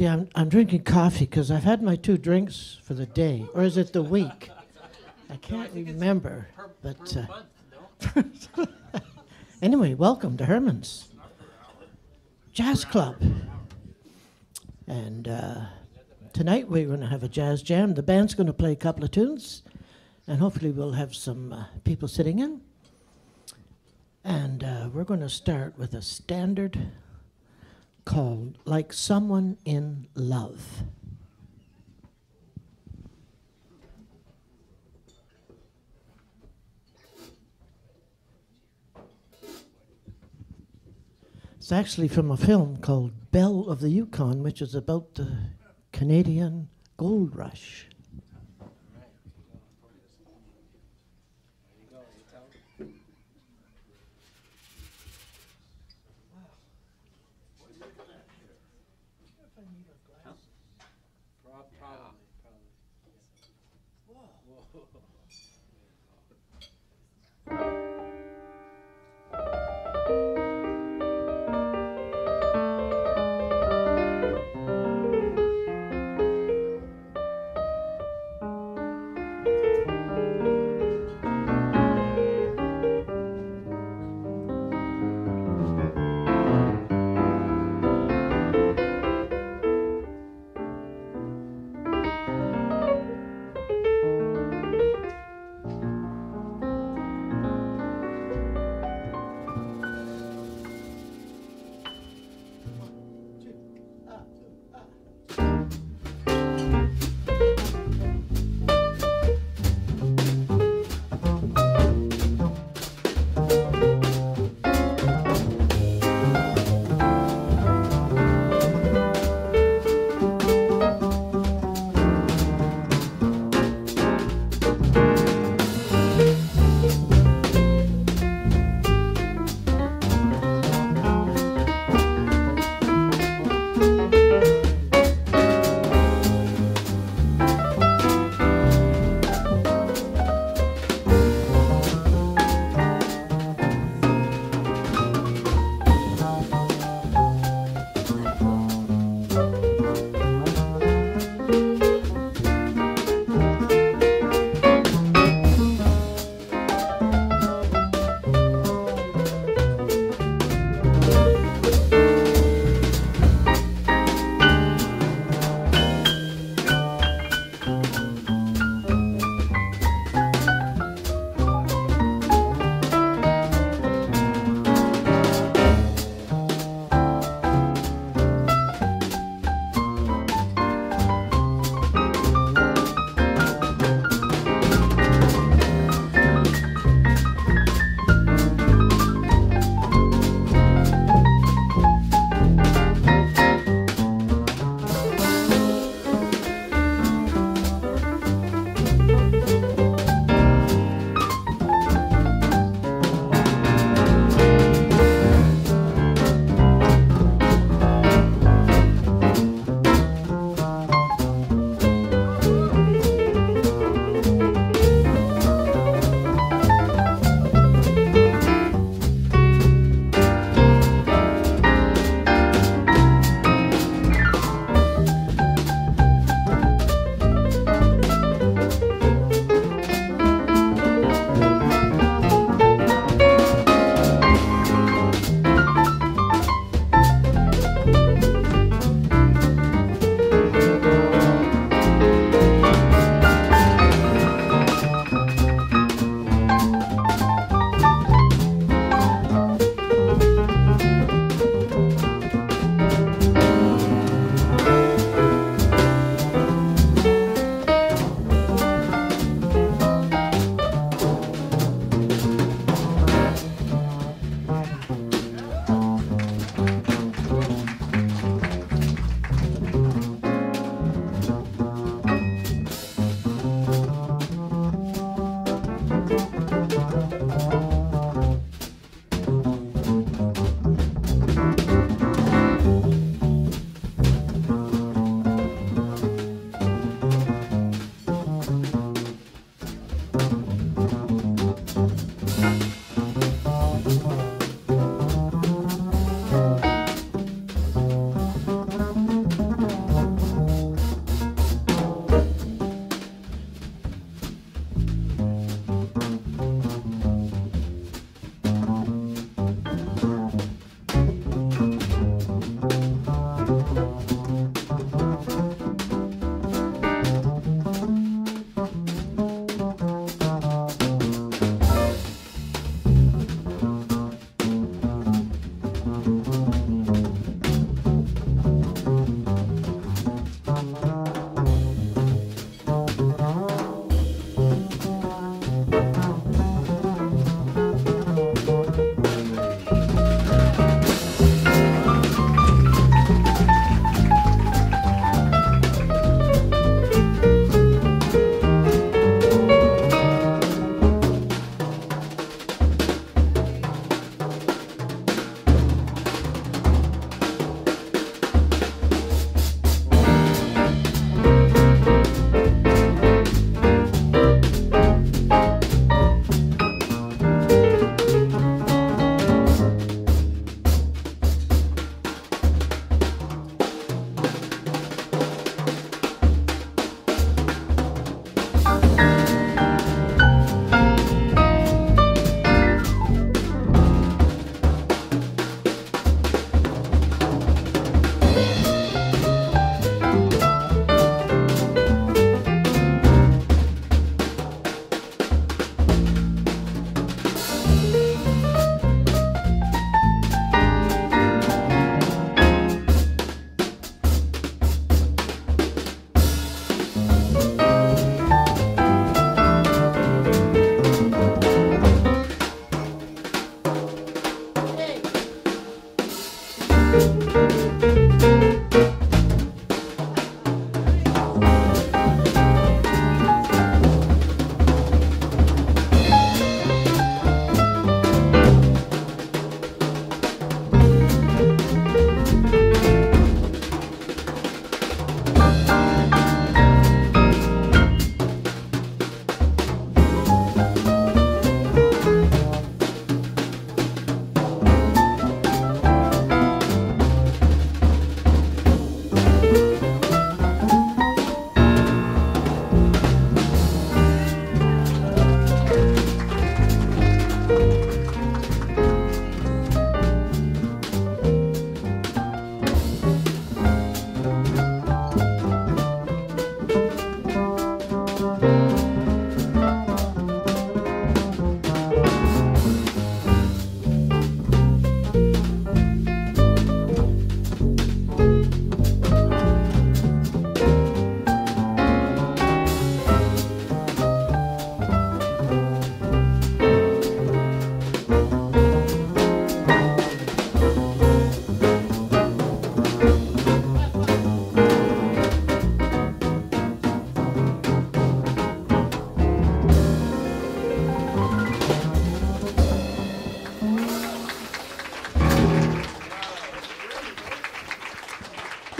See, I'm drinking coffee because I've had my 2 drinks for the day, or is it the week? I can't remember. But anyway, welcome to Herman's Jazz Club. And tonight we're going to have a jazz jam. The band's going to play a couple of tunes, and hopefully we'll have some people sitting in. And we're going to start with a standard called Like Someone in Love. It's actually from a film called Belle of the Yukon, which is about the Canadian gold rush.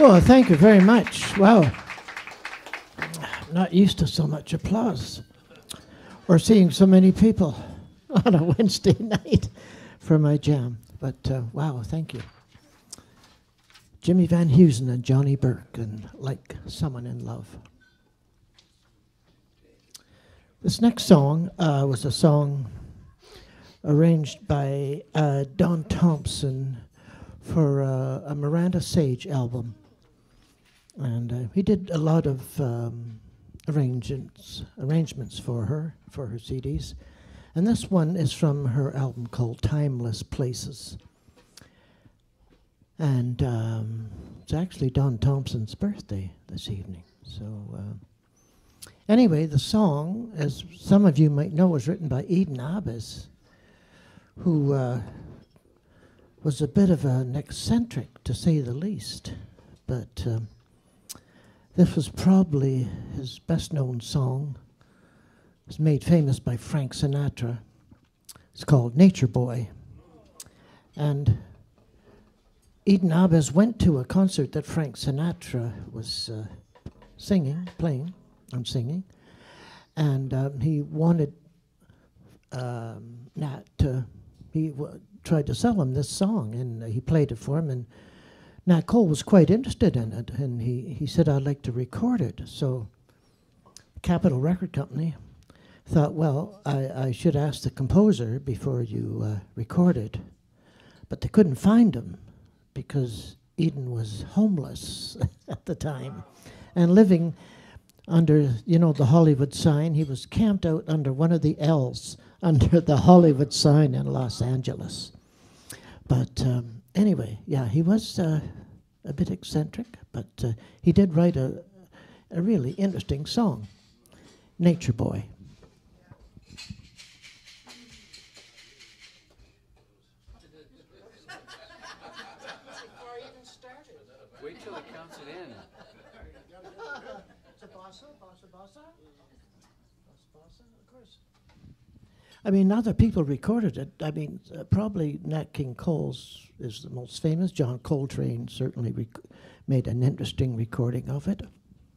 Oh, thank you very much. Wow. I'm not used to so much applause or seeing so many people on a Wednesday night for my jam. But wow, thank you. Jimmy Van Heusen and Johnny Burke and Like Someone in Love. This next song was a song arranged by Don Thompson for a Miranda Sage album. And he did a lot of arrangements for her CDs. And this one is from her album called Timeless Places. And it's actually Don Thompson's birthday this evening. So anyway, the song, as some of you might know, was written by Eden Ahbez, who was a bit of an eccentric, to say the least. But this was probably his best-known song. It was made famous by Frank Sinatra. It's called Nature Boy. And Eden Ahbez went to a concert that Frank Sinatra was playing and singing. And he wanted Nat to, tried to sell him this song, and he played it for him. And Nat Cole was quite interested in it, and he said, I'd like to record it. So Capitol Record Company thought, well, I should ask the composer before you record it. But they couldn't find him because Eden was homeless at the time and living under, the Hollywood sign. He was camped out under one of the L's under the Hollywood sign in Los Angeles. But anyway, yeah, he was a bit eccentric, but he did write a really interesting song, Nature Boy. Wait till it counts it in. It's a bossa, of course. I mean, other people recorded it. I mean, probably Nat King Cole's is the most famous. John Coltrane certainly made an interesting recording of it.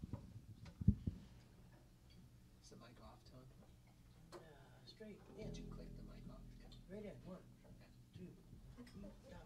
Is the mic off, Tom? Straight in. Did you click the mic off? Right in. 1, 2, 3, down.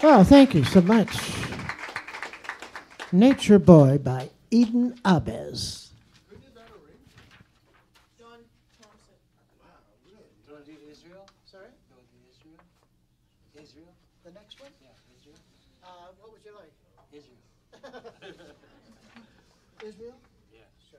Oh, thank you so much. Nature Boy by Eden Abez. You want to do Israel? Sorry? You want to do Israel? Israel? The next one? Yeah, Israel. What would you like? Israel. Israel? Yeah. Sure.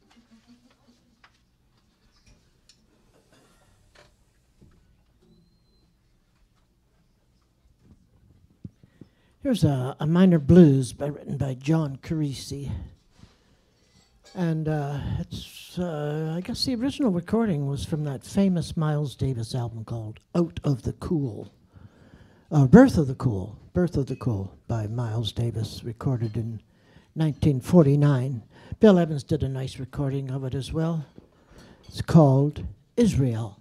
Here's a minor blues written by John Carisi. And I guess the original recording was from that famous Miles Davis album called Out of the Cool. Birth of the Cool by Miles Davis, recorded in 1949. Bill Evans did a nice recording of it as well. It's called Israel.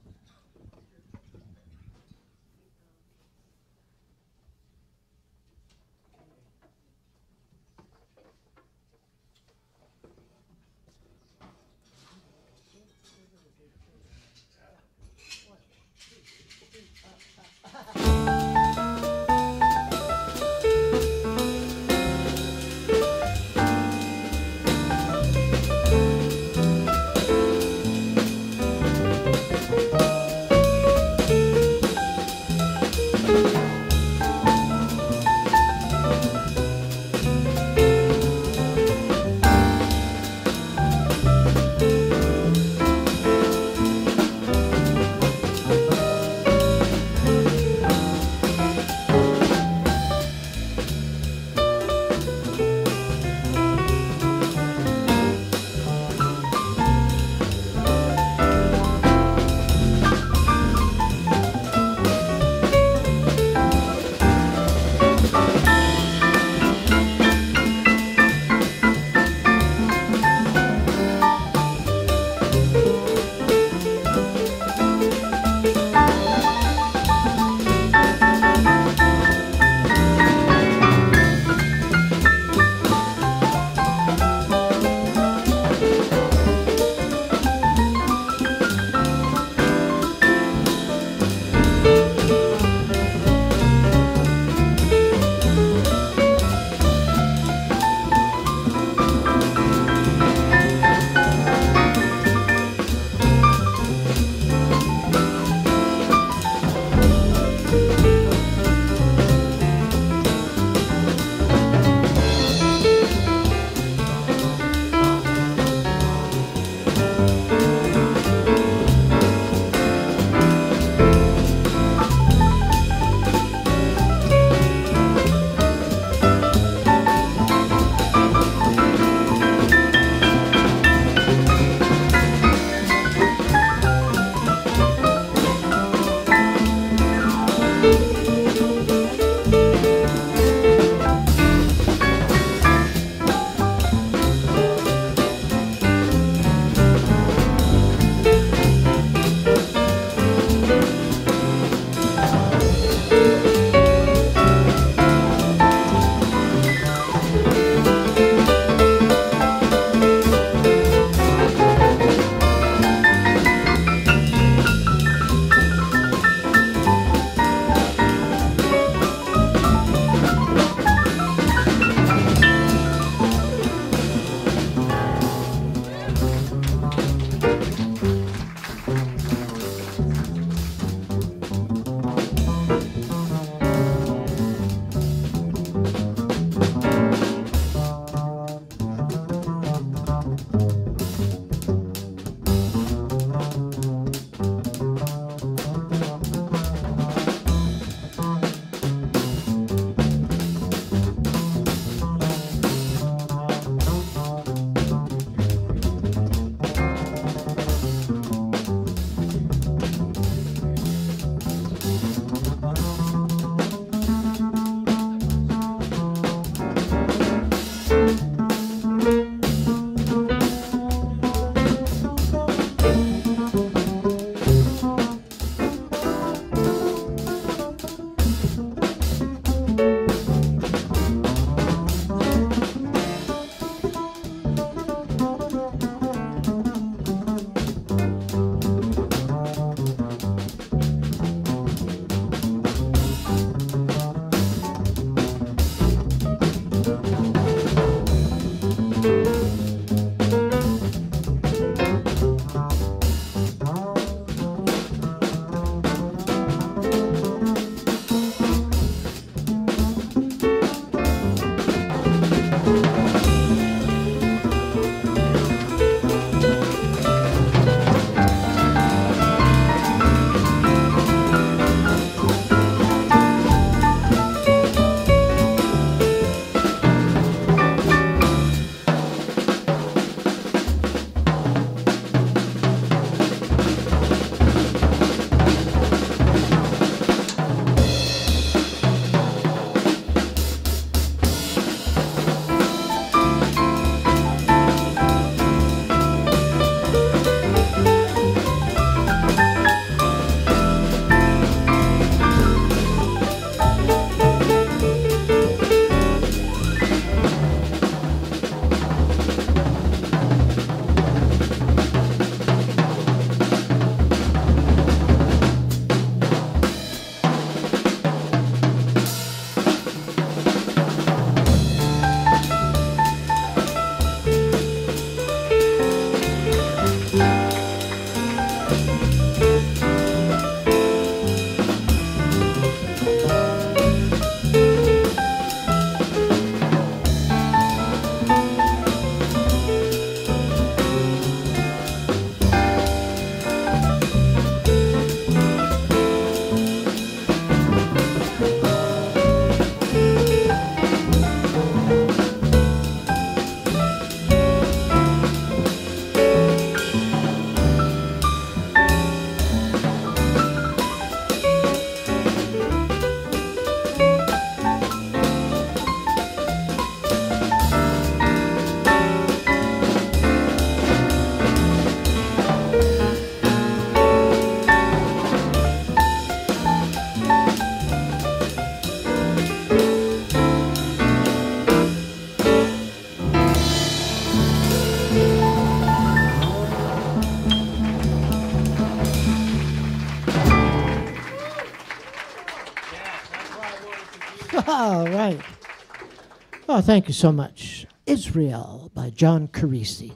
All right. Oh, thank you so much. Israel by John Carisi.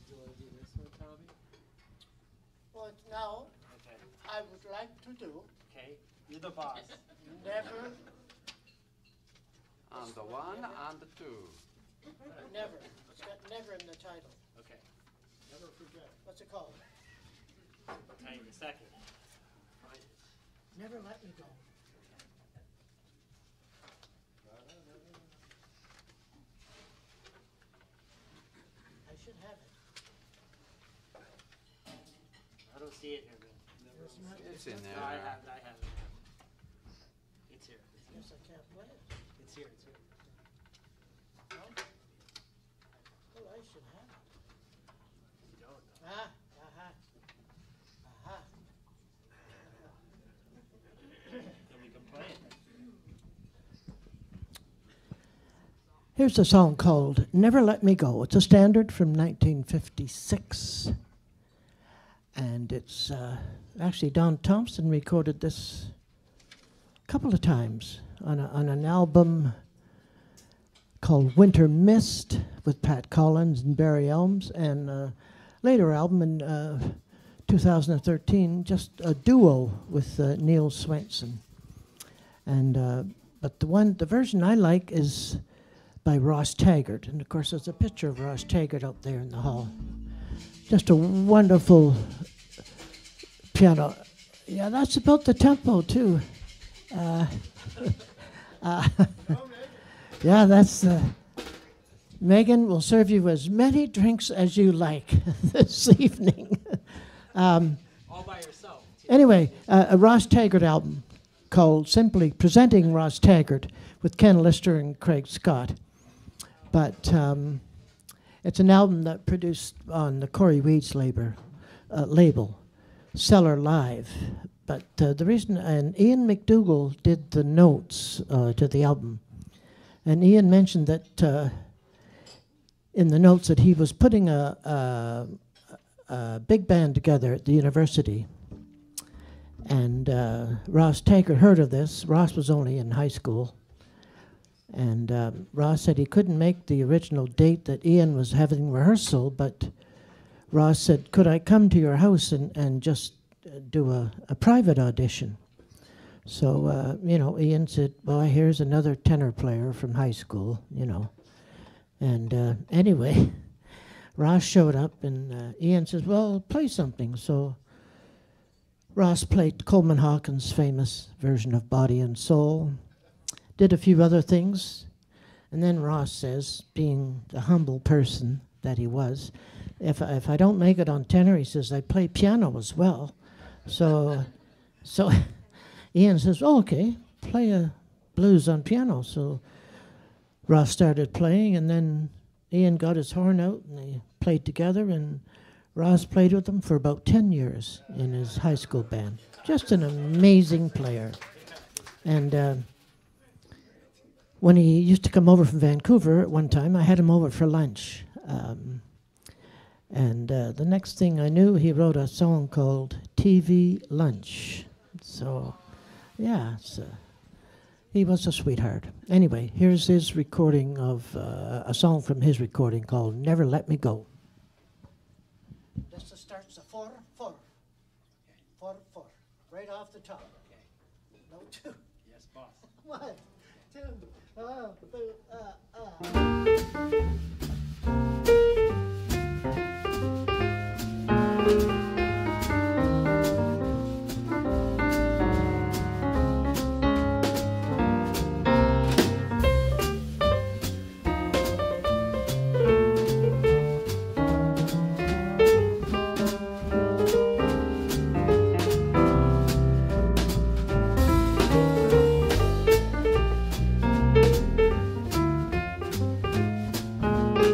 Well, now Okay. I would like to do Okay. You're the boss. Never, And the one and the two. Never. It's got never in the title. Okay. Never forget. What's it called? I'll tell you in a second. Find it. Never Let Me Go. I should have it. I don't see it here, man. It's in No, there. I have it. I have it. It's here. Guess I can't play it. It's here. It's here. No? Well, I should have it. You don't. Ah, aha. Aha. Then we can play it. Here's a song called Never Let Me Go. It's a standard from 1956. And it's actually Don Thompson recorded this a couple of times on an album called Winter Mist with Pat Collins and Barry Elms, and a later album in 2013, just a duo with Neil Swenson. And but the version I like is by Ross Taggart, and of course there's a picture of Ross Taggart out there in the hall. Just a wonderful piano. Yeah, that's about the tempo too. Yeah, that's. Megan will serve you as many drinks as you like this evening. All by yourself. Anyway, a Ross Taggart album called simply Presenting Ross Taggart with Ken Lister and Craig Scott. But it's an album that produced on the Corey Weeds label, Cellar Live. But the reason, and Ian McDougall did the notes to the album. And Ian mentioned that in the notes that he was putting a big band together at the university. And Ross Taggart heard of this. Ross was only in high school. And Ross said he couldn't make the original date that Ian was having rehearsal, but Ross said, could I come to your house and just do a private audition? So, you know, Ian said, well, here's another tenor player from high school, you know. And anyway, Ross showed up, and Ian says, well, play something. So Ross played Coleman Hawkins' famous version of Body and Soul, did a few other things, and then Ross says, being the humble person that he was, if I don't make it on tenor, he says, I play piano as well. So Ian says, oh, okay, play a blues on piano. So Ross started playing, and then Ian got his horn out, and they played together, and Ross played with them for about 10 years in his high school band. Just an amazing player. And when he used to come over from Vancouver at one time, I had him over for lunch. And the next thing I knew, he wrote a song called TV Lunch. So, yeah, he was a sweetheart. Anyway, here's his recording of a song from his recording called Never Let Me Go. This starts a 4-4. 4-4. Right off the top. No 2. Yes, boss. 1, 2, 1.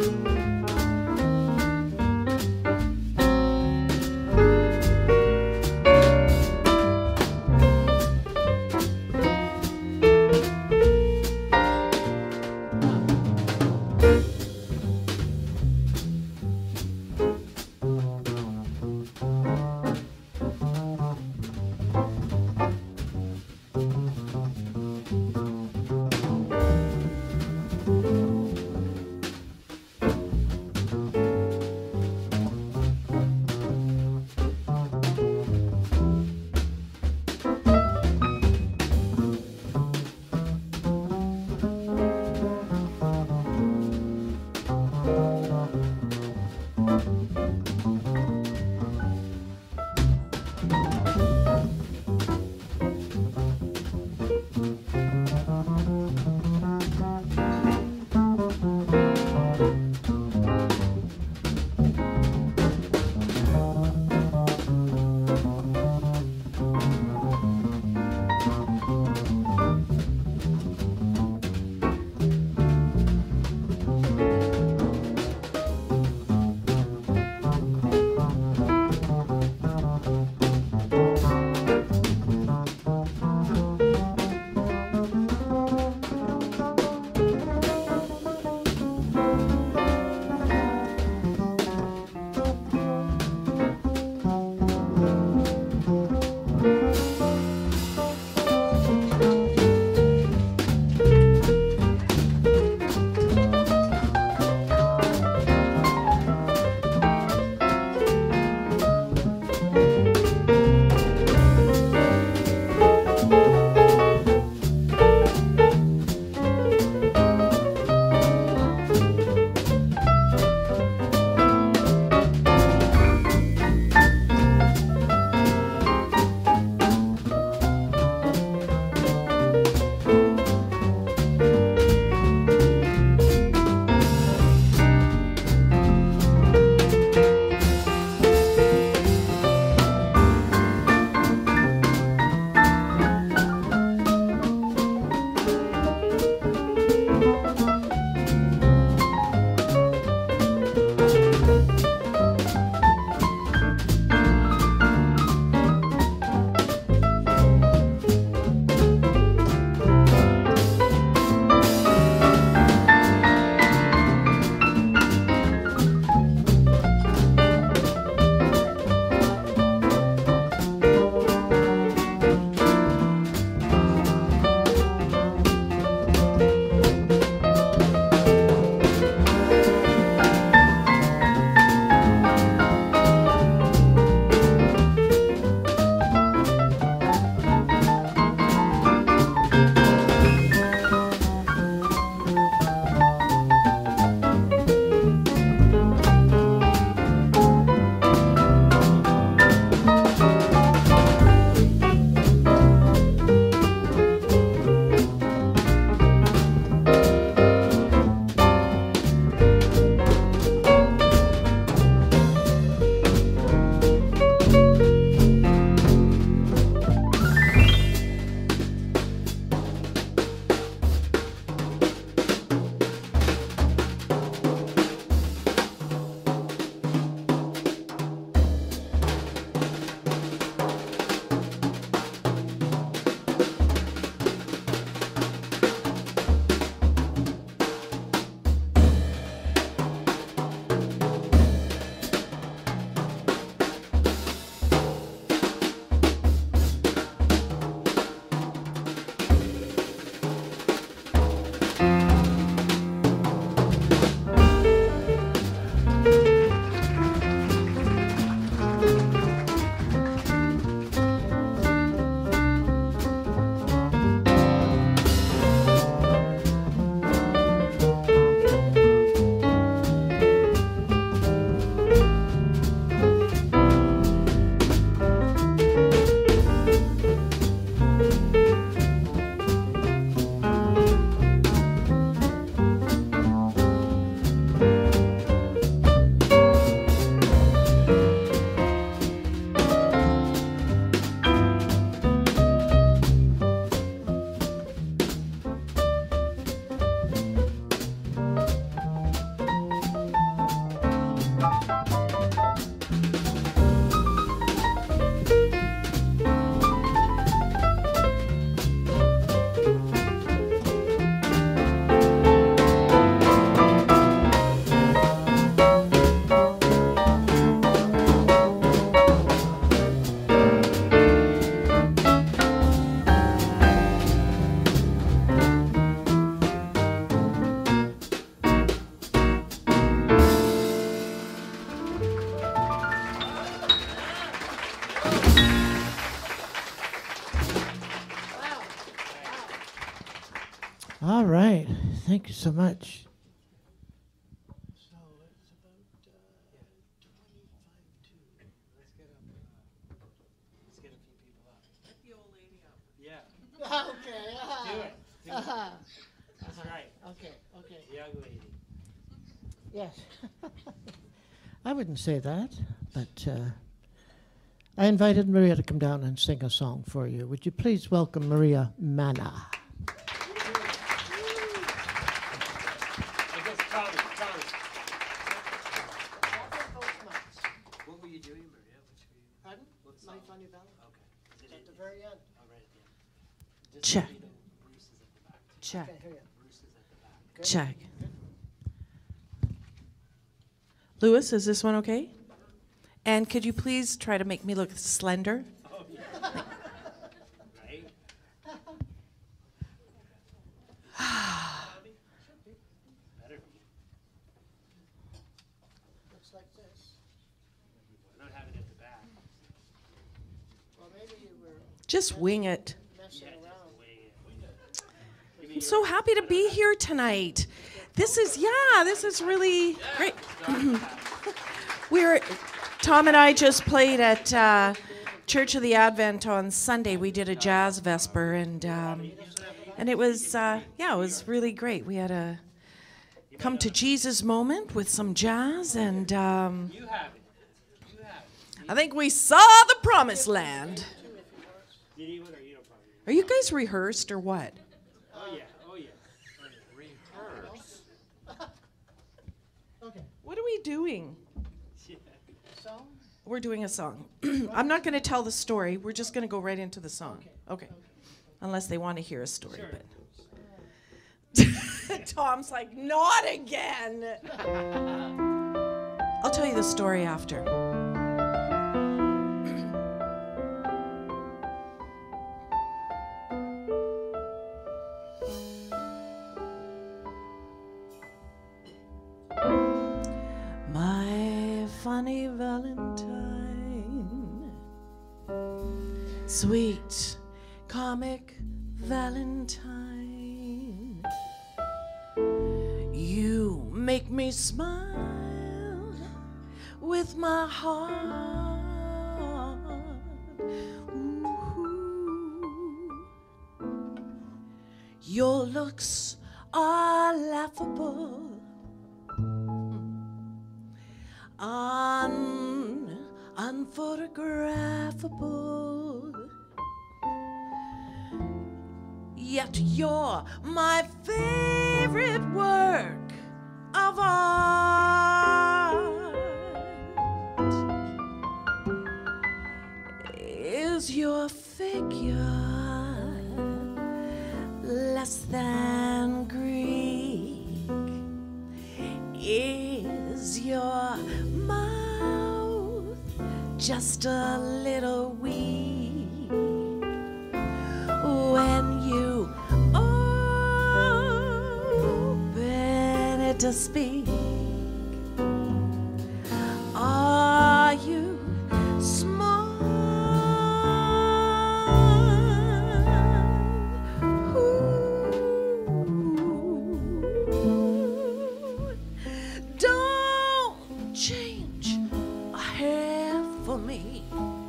All right. Thank you so much. So it's about 25 Let's get a few people up. Get the old lady up. Yeah, to. Okay. do it. Do it. That's right. Okay. Okay. The young lady. Yes. I wouldn't say that, but I invited Maria to come down and sing a song for you. Would you please welcome Maria Mana? I guess Tommy. What were you doing, Maria? Pardon? What song? Life on Your Valley. Okay. Is it At the very end. Oh, right at the end. Check. So you know Bruce is at the back. Check. Okay, here you Bruce is at the back. go. Check. Lewis, is this one okay? And could you please try to make me look slender? Oh, yeah. Right? Better be. Looks like this. We're not having it at the back. Well, maybe you were Just wing it. messing Yeah, around. just way in. I'm so happy to be here tonight. This is really great. Tom and I just played at Church of the Advent on Sunday. We did a jazz vesper, and it was it was really great. We had a come to Jesus moment with some jazz, and You have it. You have it. I think we saw the promised land. You need one or you don't probably. Are you guys rehearsed or what? Oh, yeah. Oh, yeah. Rehearse. Okay. What are we doing? Yeah. Song? We're doing a song. I'm not going to tell the story. We're just going to go right into the song. Okay. Unless they want to hear a story. Sure. But Tom's like, not again. I'll tell you the story after. My funny Valentine, sweet comic Valentine, you make me smile with my heart. Ooh. Your looks are laughable, unphotographable, yet you're my favorite work of art. Is your figure less than Greek? Is your mouth just a little weak when you open it to speak? Are you smart? Ooh. Don't change a hair for me.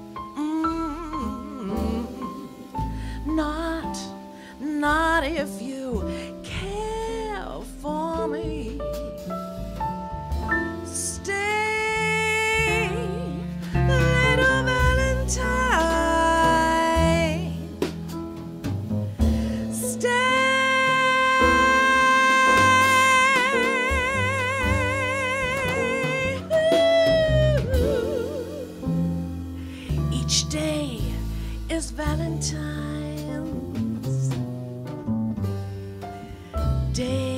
Not if you care for me. Stay, little Valentine. Stay. Each day is Valentine's Day.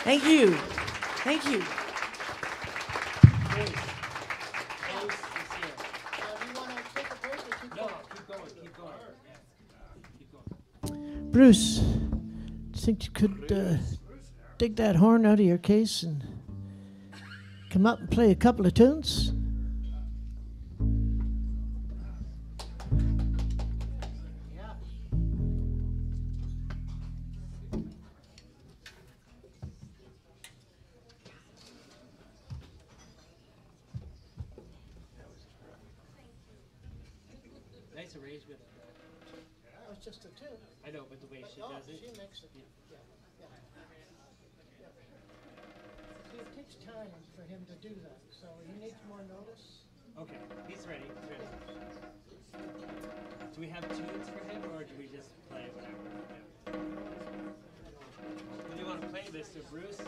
Thank you. Thank you. Bruce. Bruce is here. No, keep going, keep going. Keep going. Bruce, do you think you could dig that horn out of your case and come up and play a couple of tunes? Nice arrangement. It's just a tune. I know, but the way she does it. makes it. It takes time for him to do that, so he needs more notice. Okay, he's ready. He's ready. Do we have tunes for him, or do we just play whatever? Do you want to play, Mr. Bruce?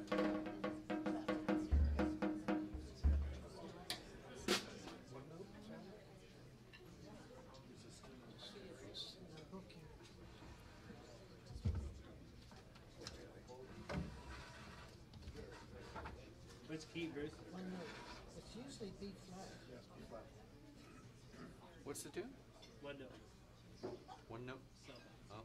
Which key, Bruce? One note. It's usually B flat. What's the tune? One note. One note. So, Oh.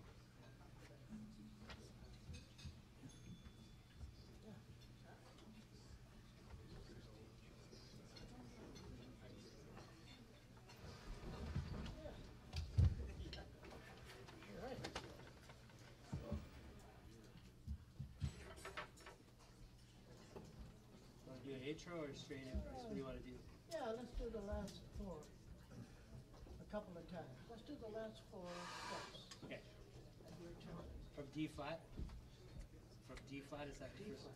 want to do an intro or straight in, Bruce? What do you want to do? Yeah, let's do the last four a couple of times. Let's do the last four steps. Okay. of your tune. From D flat? From D flat, is that the first?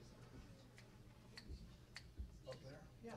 Yeah.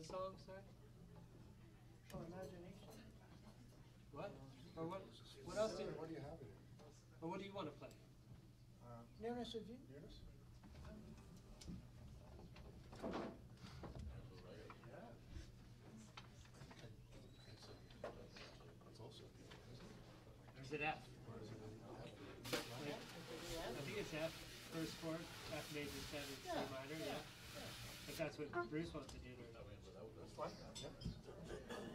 song, sorry? Oh, imagination. What? Or what else do you, What do you have in it? or what do you want to play? Nearness of you? Nearness? It's also Or is it F? I think it's F, first chord, F major 7, C minor, yeah. If that's what Bruce wants to do. that's fine. Yeah.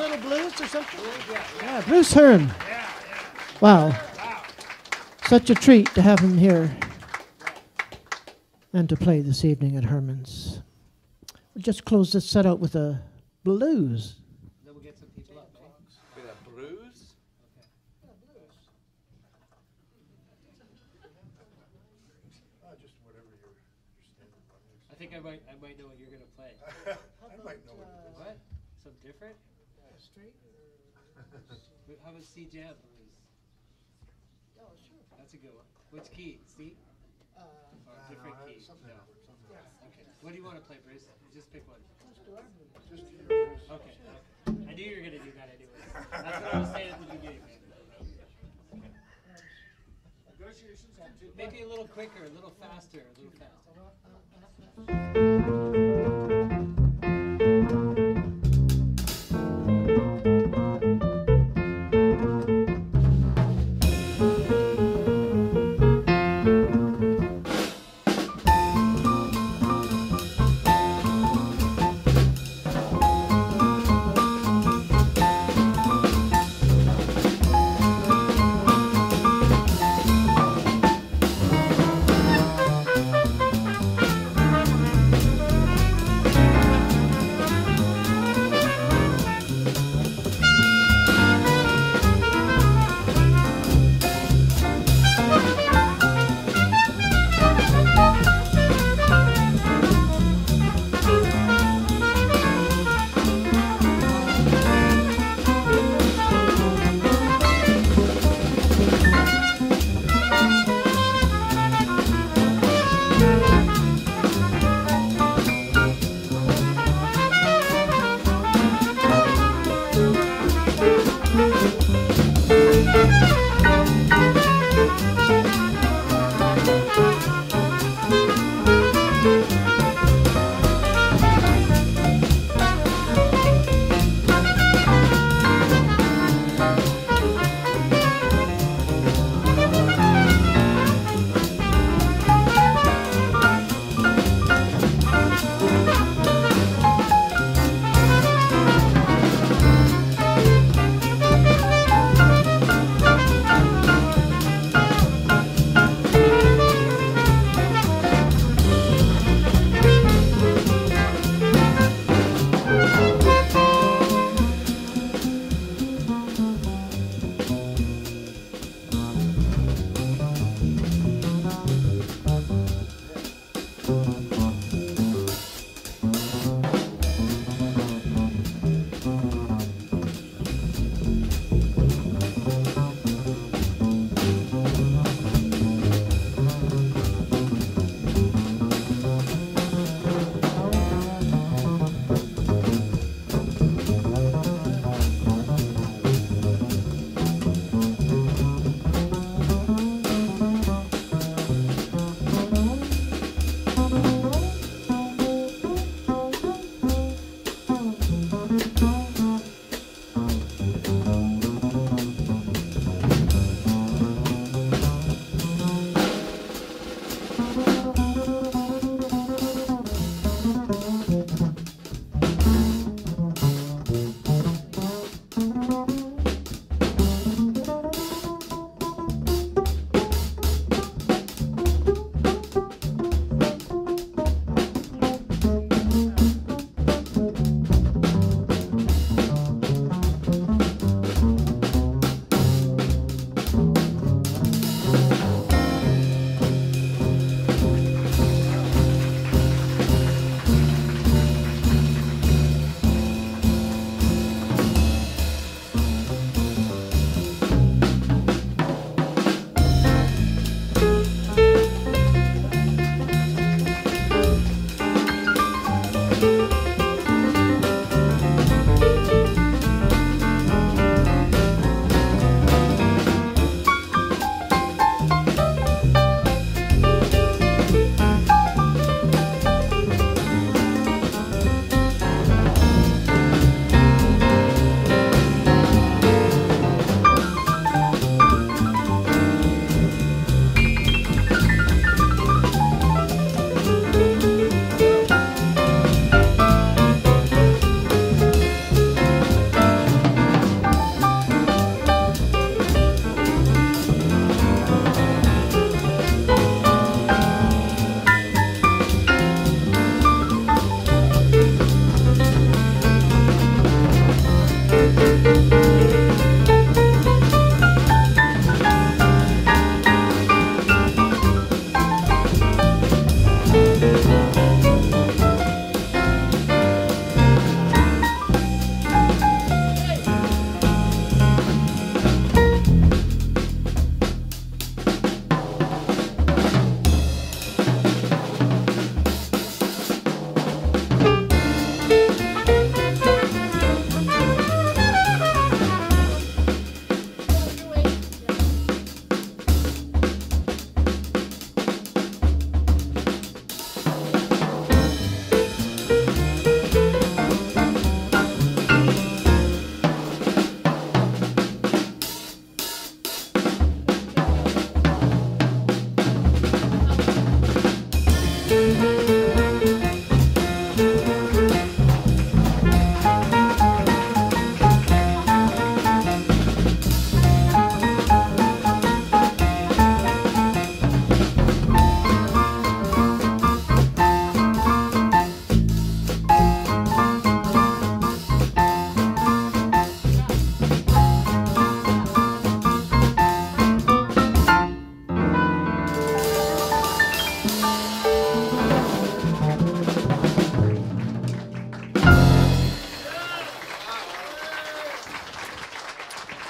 little blues or something? Yeah, Bruce Hearn. Wow. Such a treat to have him here and to play this evening at Herman's. We'll just close this set out with a blues. Then we'll get some people up, eh? With a bruise? Just whatever your standard one is. I think I might know what you're gonna play. I might know what it is. What? Something different? How about C jam blues? Oh, sure. That's a good one. Which key? C? Or different key? Something No. different, something different. Okay. What do you want to play, Bruce? Just pick one. Just to your blues. Okay. I knew you were gonna do that anyway. That's what I was saying at the beginning. Maybe a little quicker, a little faster, a little faster.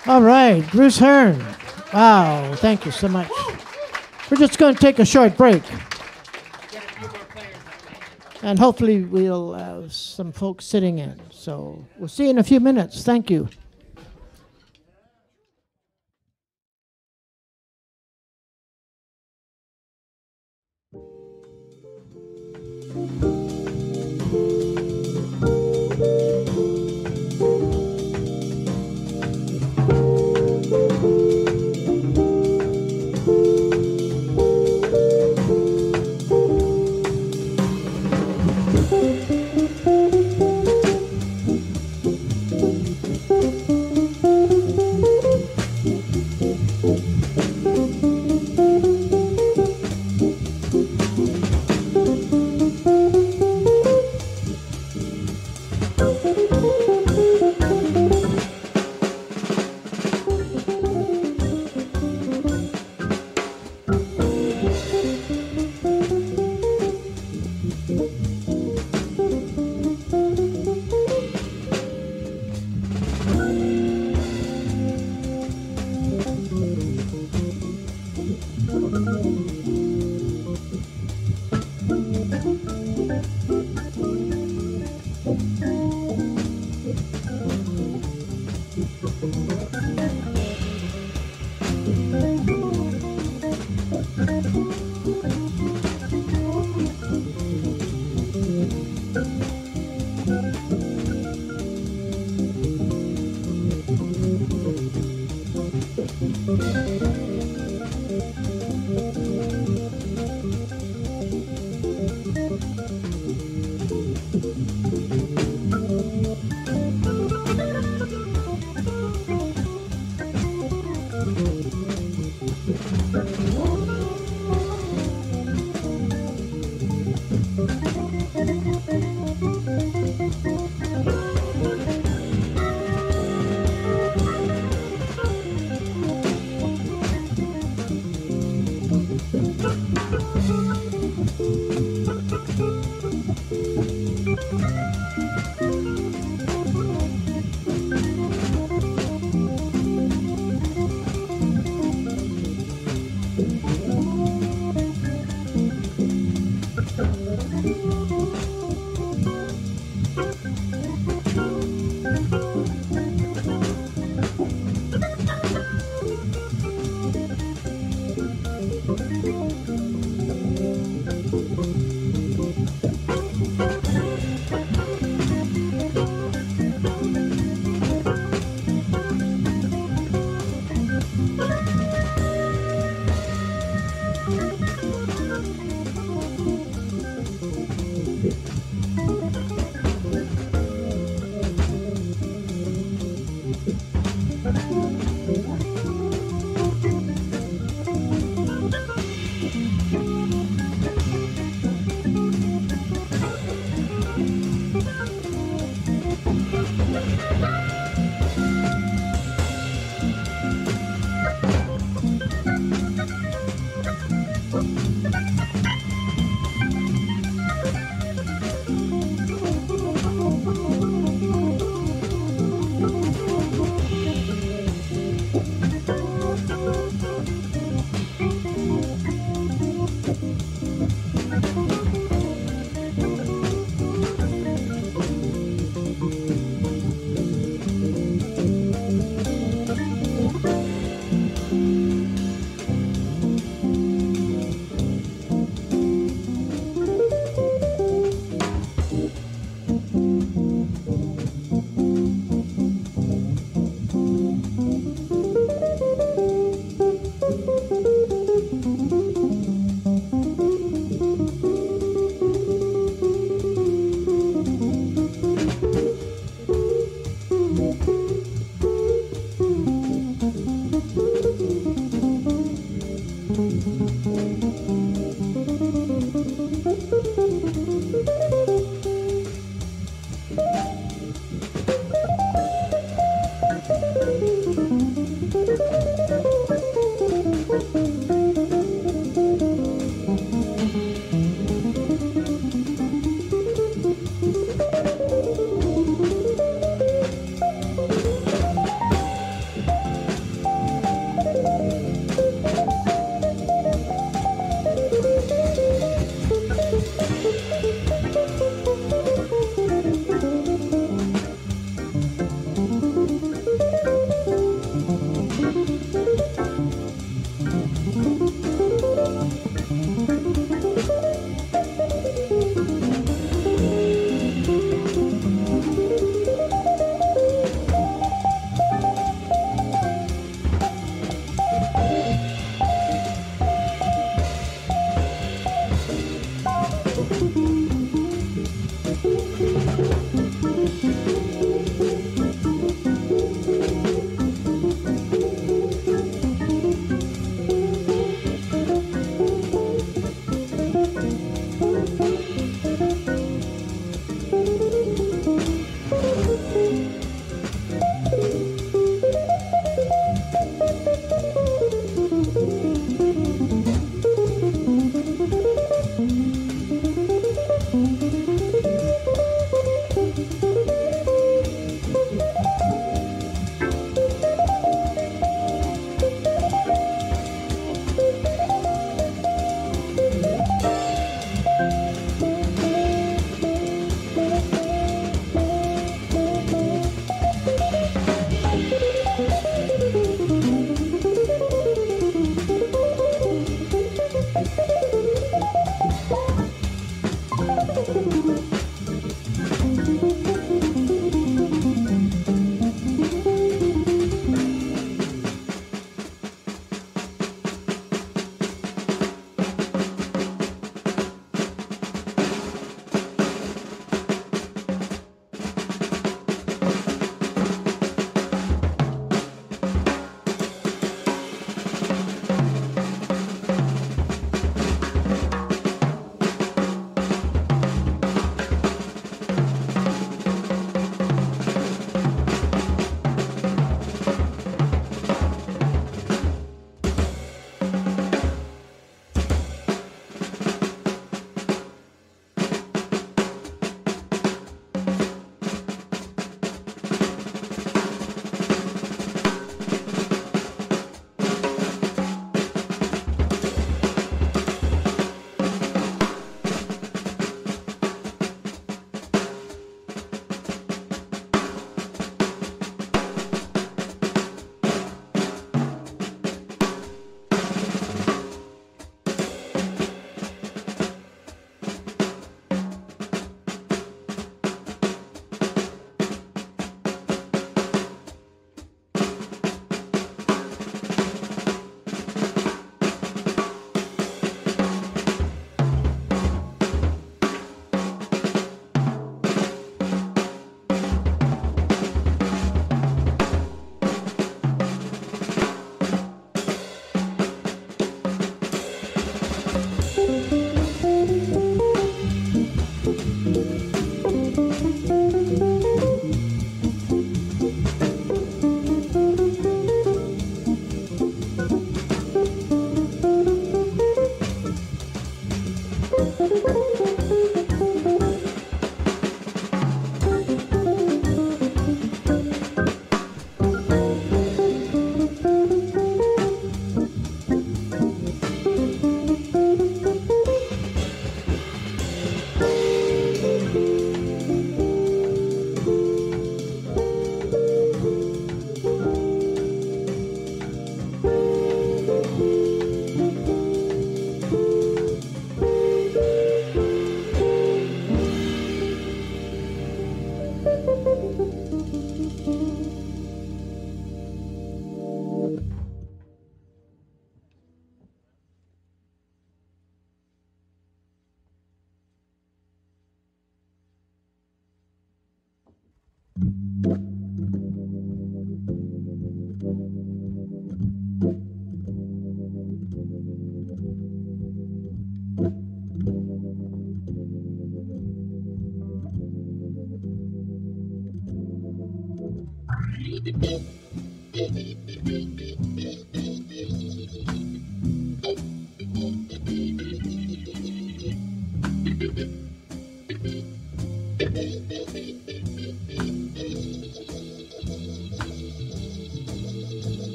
All right, Bruce Hearn. Wow, thank you so much. We're just going to take a short break. Get a few more players up. And hopefully we'll have some folks sitting in. So we'll see you in a few minutes. Thank you.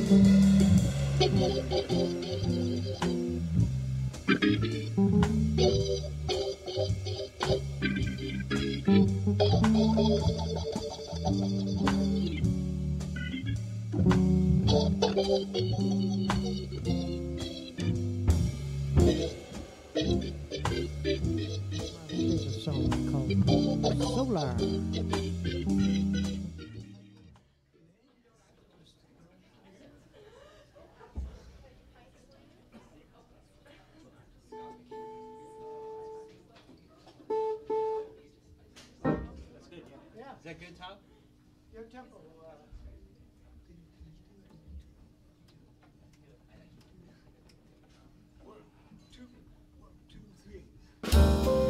There's a song called Solar. That's good, yeah. Is that good, Tom? Your tempo. One, two, three.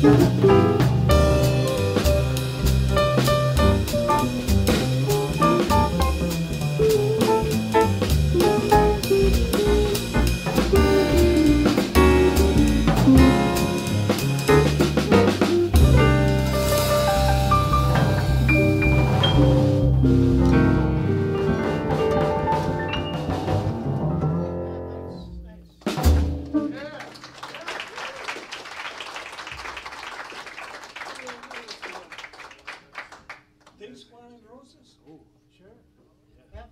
Things flying roses? Oh, sure. Yep.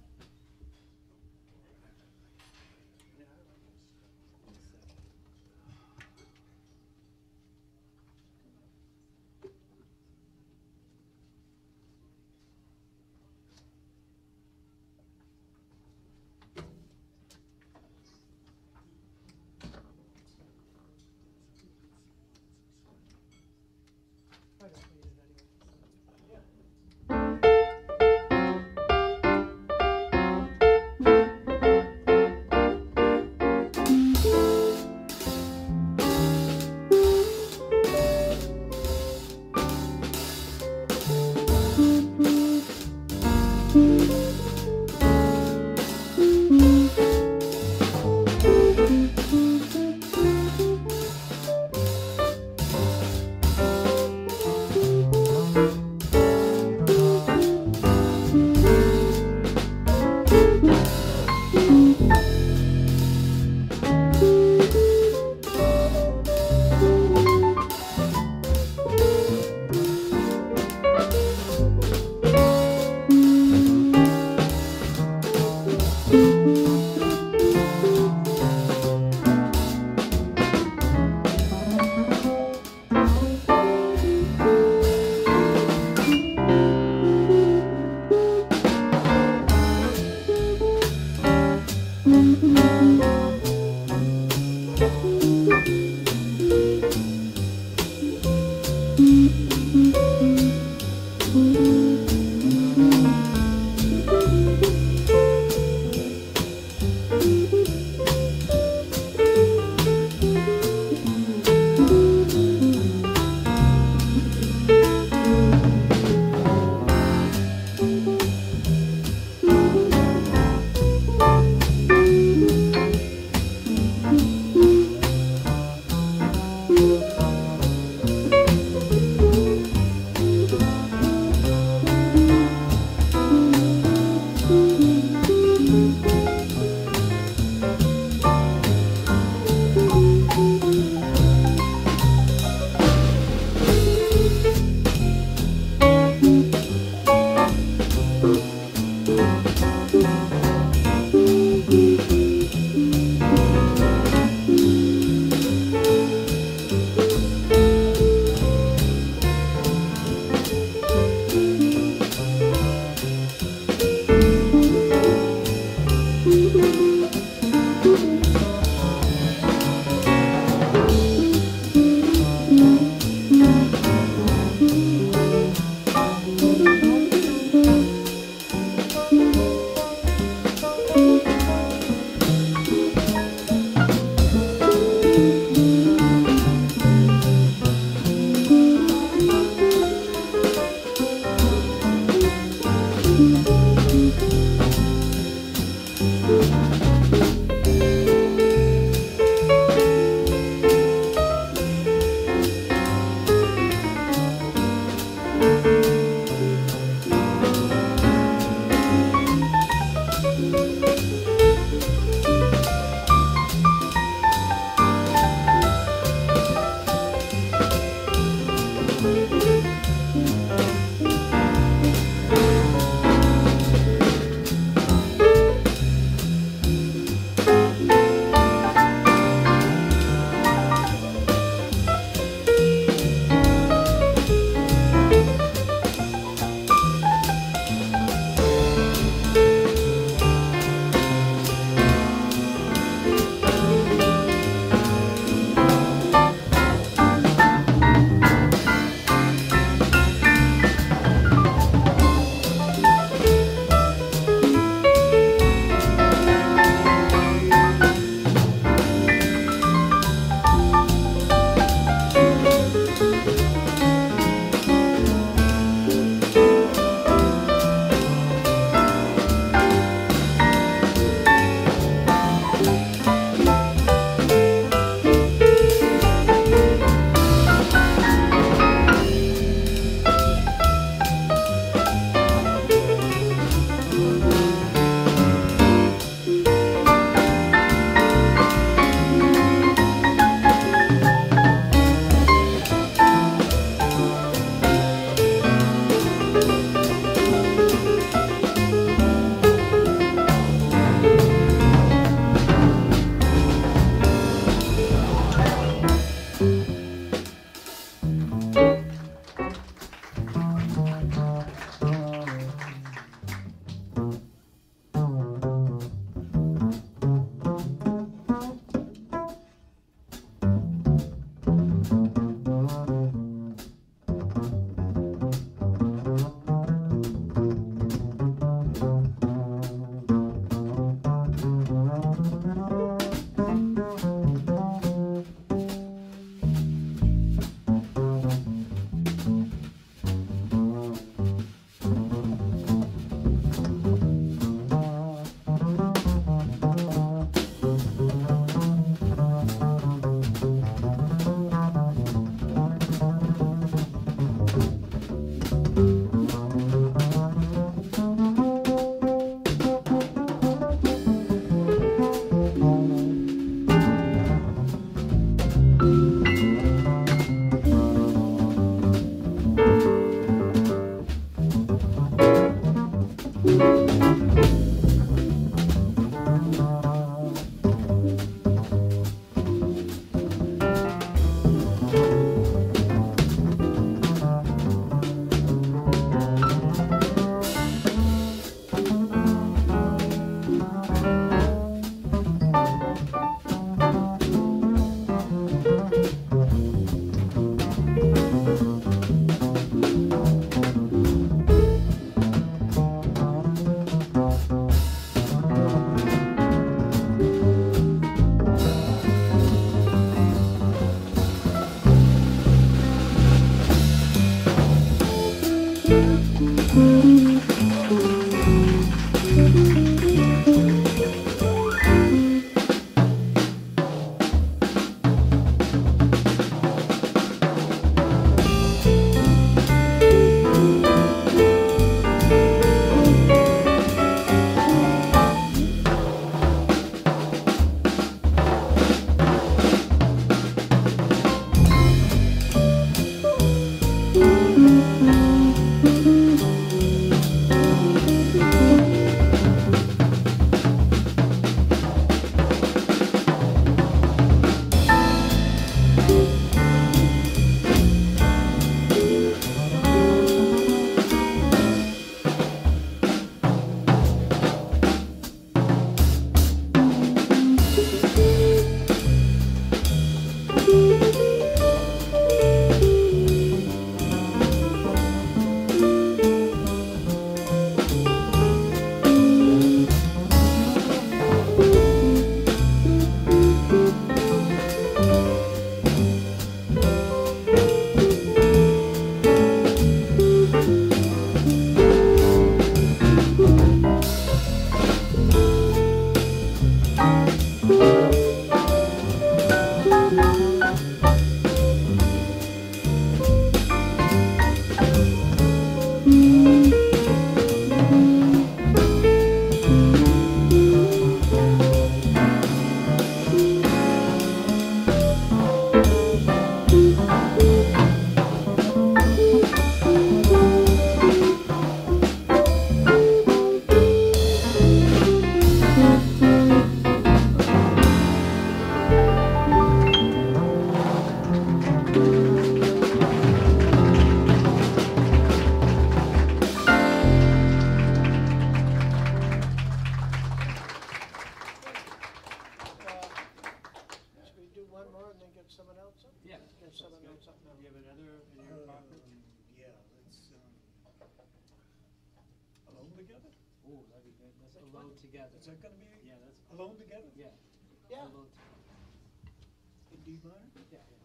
Alone together? Oh, that'd be good. That's alone together. Is that gonna be Yeah, that's alone together? yeah. Yeah. Alone together. In D minor? Yeah, yeah.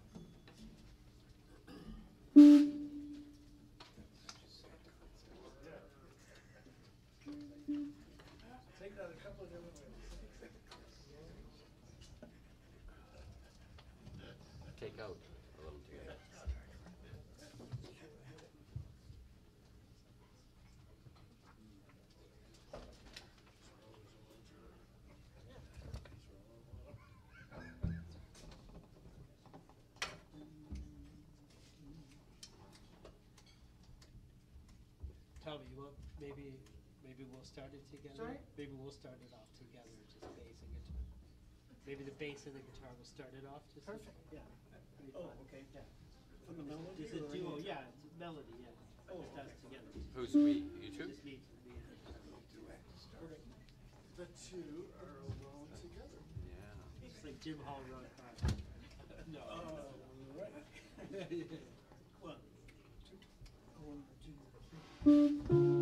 Take that a couple of different ways. Take out a little together. Tommy, you want maybe we'll start it together. Sorry? Maybe we'll start it off together, just bass and guitar. Maybe the bass and the guitar will start it off. Just Perfect. Yeah. Pretty Oh, fun. okay. Yeah. From the melody? Just a or duo. any- Yeah, it's a melody. Yeah. Oh, Just us together. Who's we? You two? Just me. Okay. The two are alone together. Yeah. It's like Jim Hall Rock Car. No. Right. One, two, one, two, three.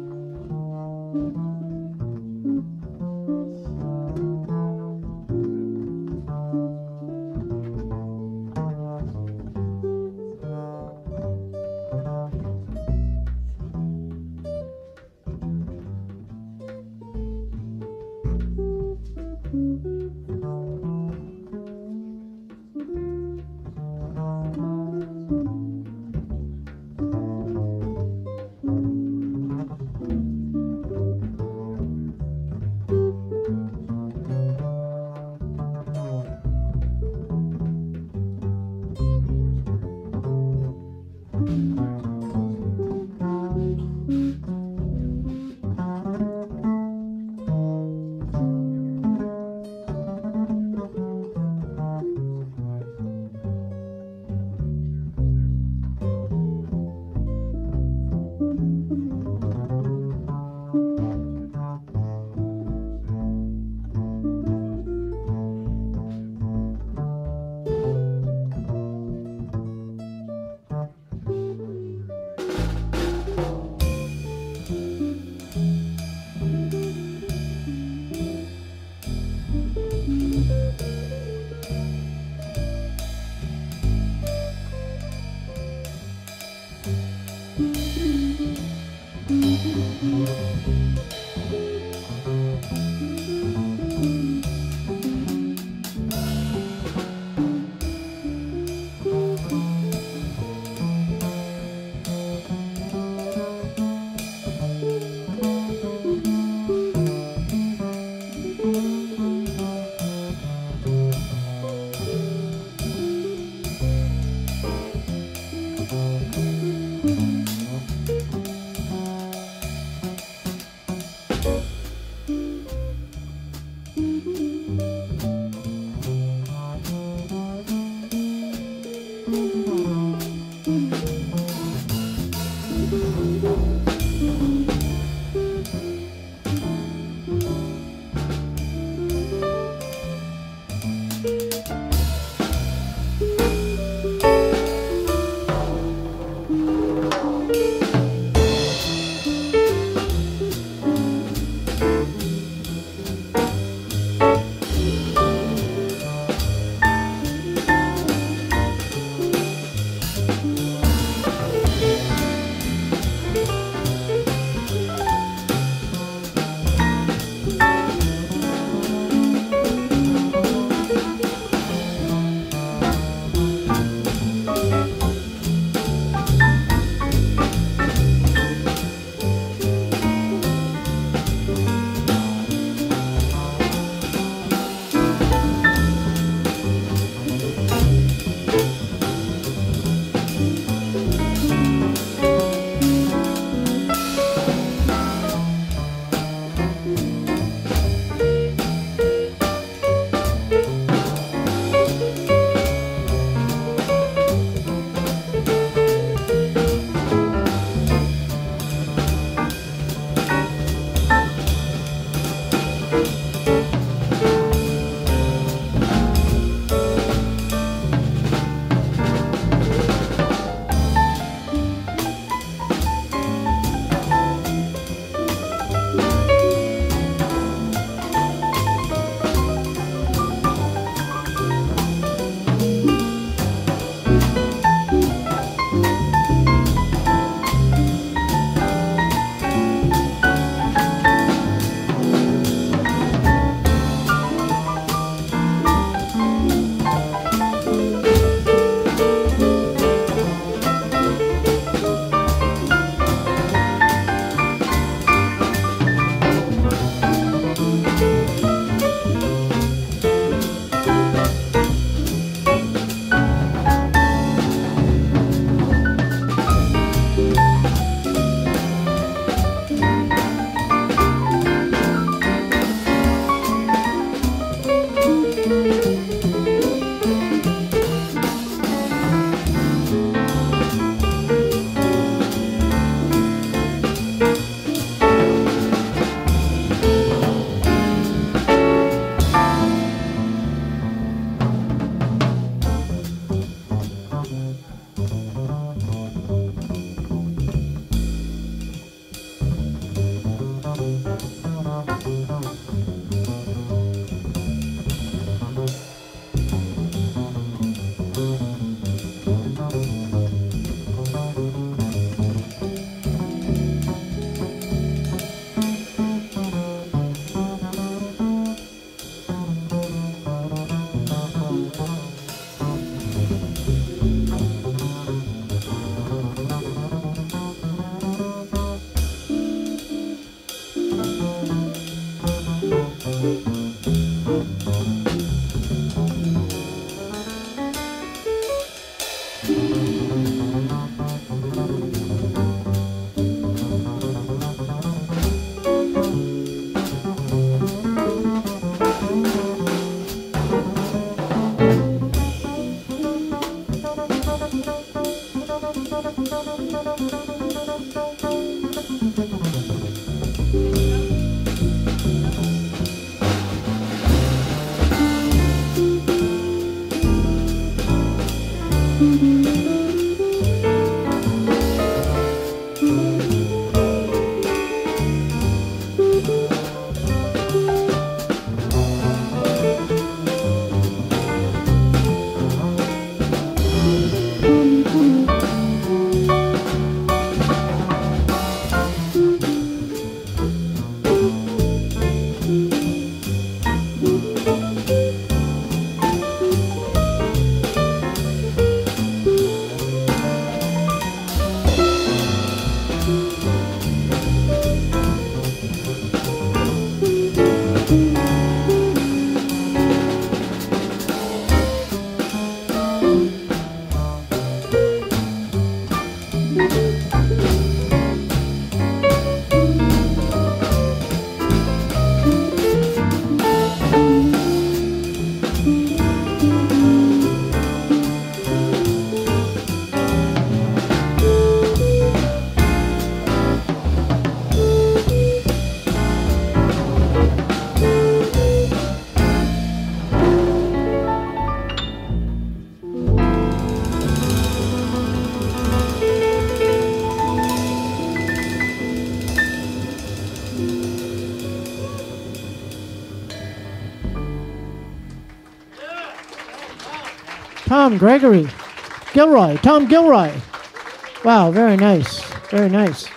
Tom Gregory. Gilroy. Tom Gilroy. Wow, very nice. Very nice.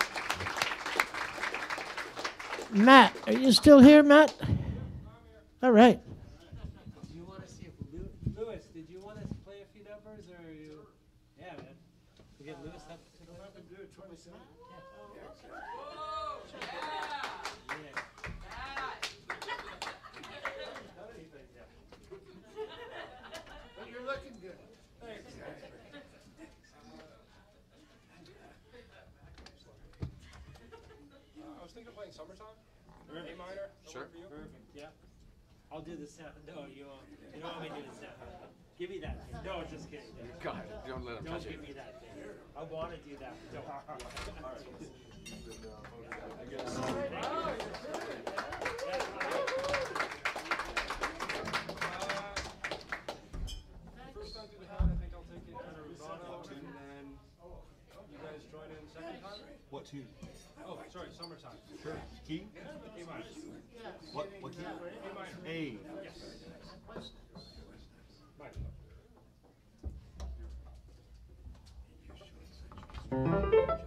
Matt, are you still here, Matt? All right. Do you want to see if Lewis? Did you want to play a few numbers, or are you? Yeah, man. We get Lewis up. To do 27. You're looking good. Thanks. I was thinking of playing Summertime. A minor. Sure. Perfect. Yeah. I'll do the sound. No, you don't want me to do the sound. Give me that thing. No, just kidding. God, don't let him Don't touch it. give me that thing. I want to do that. Don't. First time through the hand, I think I'll take it kind of rubato, and then you guys join in second time. What tune? Oh, sorry, Summertime. Sure. Key? A minor. What key? A minor. A. Yes. Minor.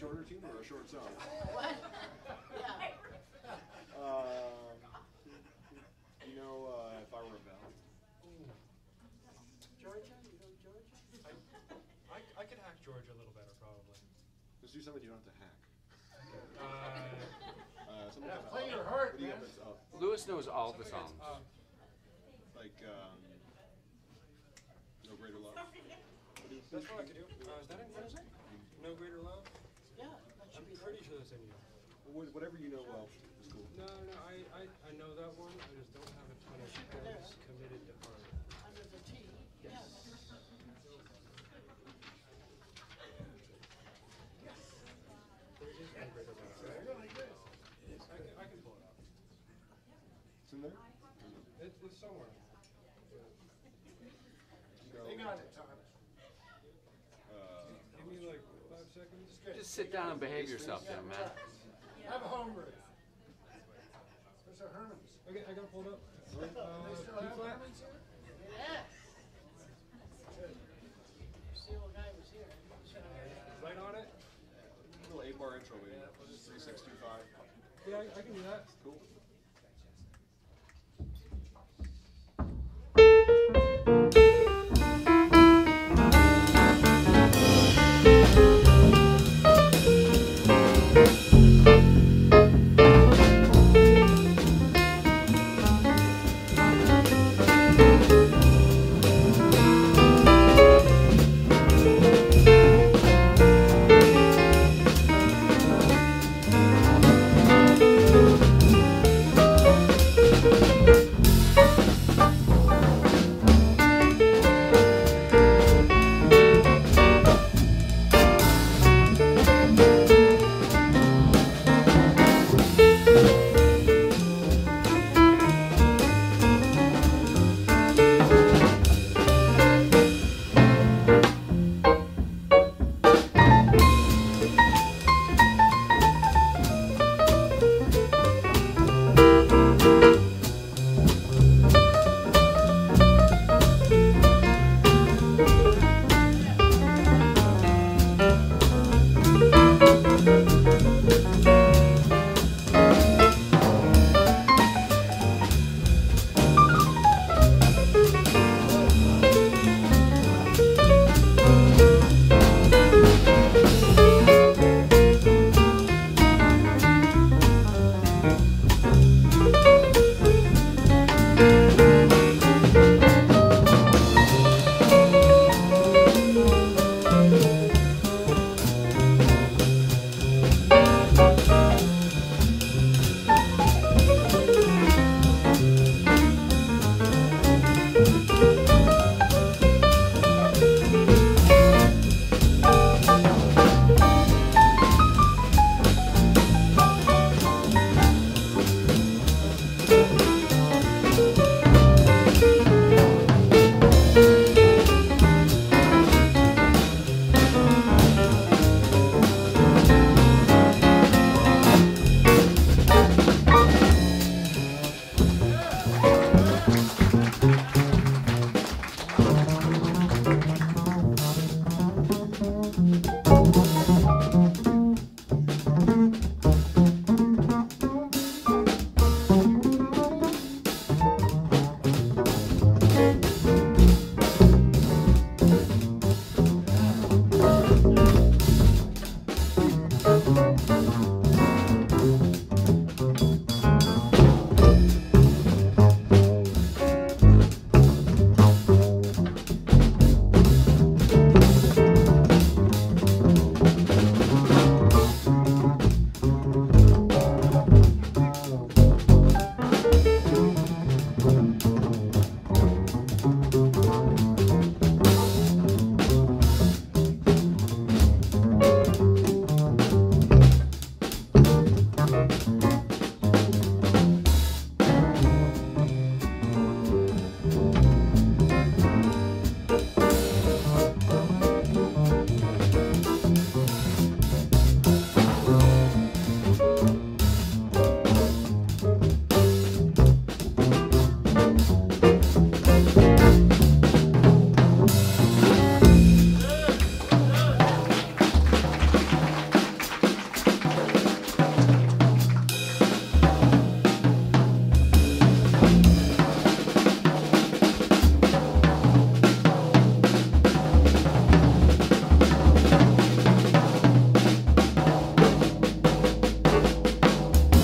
shorter tune or a short song? You know, If I Were a Bell? Georgia? You know Georgia? I could hack Georgia a little better, probably. Let's do something you don't have to hack. Yeah, play your heart, man. Lewis knows all the songs. Like, No Greater Love. That's what I could do. Is that in front of it? No Greater Love? Yeah, I'm pretty sure that's in here. Whatever you know well is cool. No, I know that one. I just don't have a ton of friends committed to art. under the T. Yes. There is no Greater Love. I can pull it up. It's in there? It's somewhere. They got it, Tom. Give me like 5 seconds. Just sit down and behave yourself, young man. Have a homeroom. Where's our Hermans? Okay, I got it pulled up. They still E have flat. Hermans here? Yes. The old guy was here. Right on it. Little 8-bar intro, maybe. 3625. Yeah, I can do that. Cool.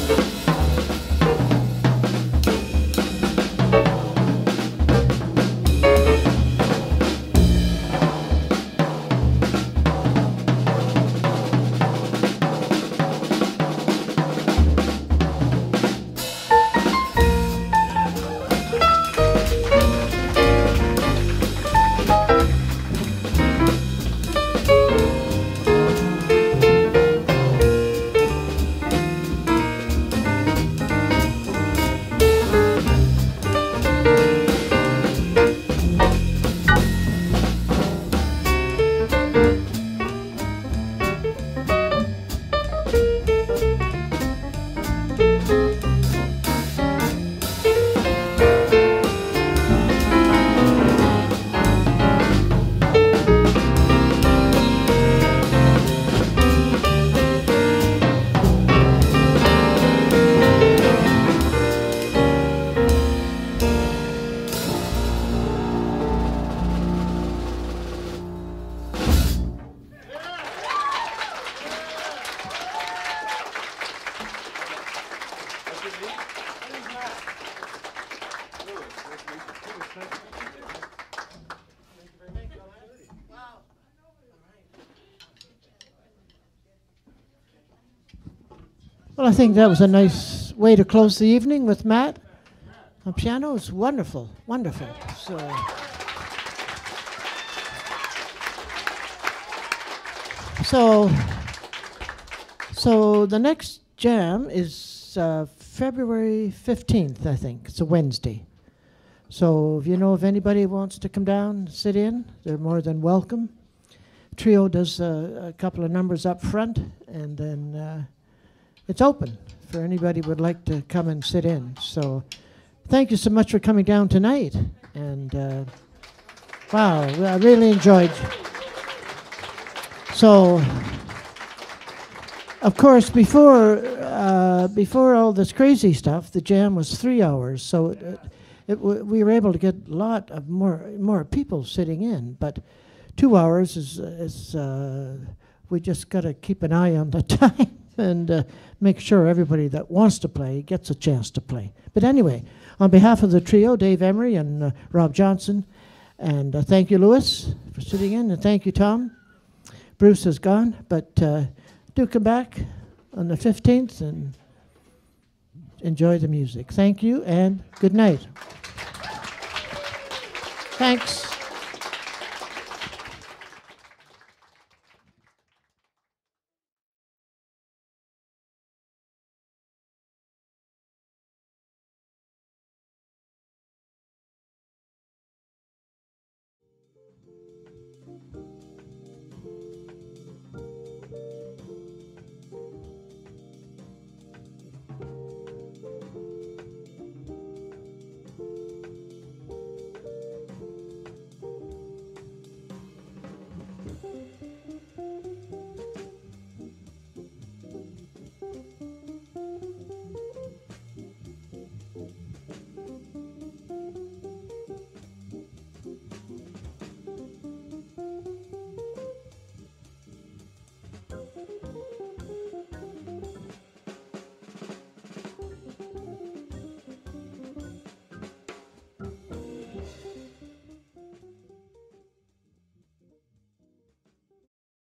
Well, I think that was a nice way to close the evening with Matt. The piano is wonderful, wonderful. So the next jam is February 15th, I think. It's a Wednesday. So if you know if anybody wants to come down, sit in, they're more than welcome. Trio does a couple of numbers up front, and then it's open for anybody who would like to come and sit in. So thank you so much for coming down tonight. And wow, I really enjoyed. So, of course, before all this crazy stuff, the jam was 3 hours. So we were able to get a lot of more people sitting in. But 2 hours is we just got to keep an eye on the time and make sure everybody that wants to play gets a chance to play. But anyway, on behalf of the trio, Dave Emery and Rob Johnson, and thank you, Louis, for sitting in, and thank you, Tom. Bruce is gone, but do come back on the 15th and enjoy the music. Thank you, and good night. Thanks.